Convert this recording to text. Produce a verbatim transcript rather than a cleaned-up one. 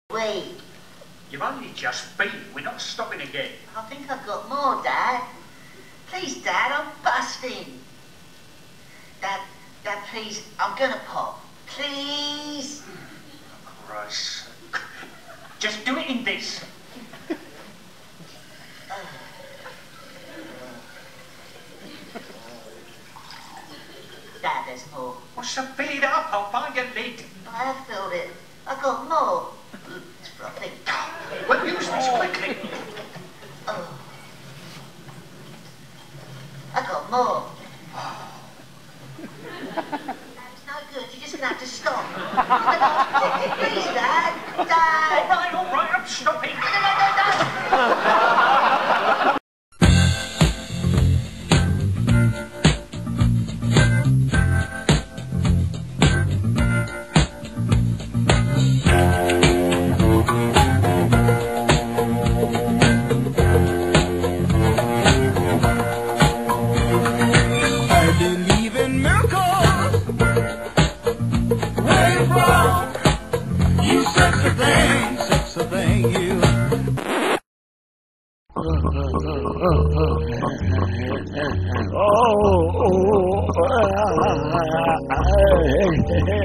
Wait. You've only just been. We're not stopping again. I think I've got more, Dad. Please, Dad, I'm busting. Dad, Dad, please, I'm gonna pop. Please. For Christ's sake. Just do it in this. Dad, there's more. Well, so fill it up. I'll find your lid. I have filled it. I've got more. It's frothy. Well, use this quickly. Oh. I got more. It's no good. You're just gonna have to stop. Please, Dad. Dad. All right, all right. I'm stopping. No, no, no, no. Oh,